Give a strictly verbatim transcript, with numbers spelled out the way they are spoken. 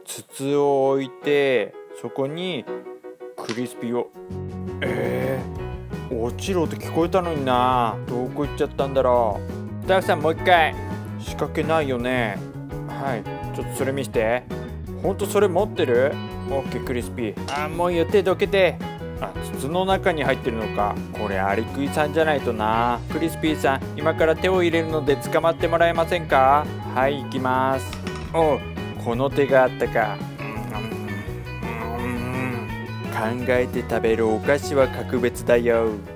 筒を置いて、そこにクリスピーを。えー、落ちろって聞こえたのにな。どこ行っちゃったんだろう。スタッフさん、もう一回。仕掛けないよね。はい、ちょっとそれ見して。ほんとそれ持ってる？オッケー、クリスピー。あー、もういいよ、手どけて。あ、筒の中に入ってるのか。これアリクイさんじゃないとな。クリスピーさん、今から手を入れるので捕まってもらえませんか？はい、行きます。おう、この手があったか。うん、考えて食べるお菓子は格別だよ。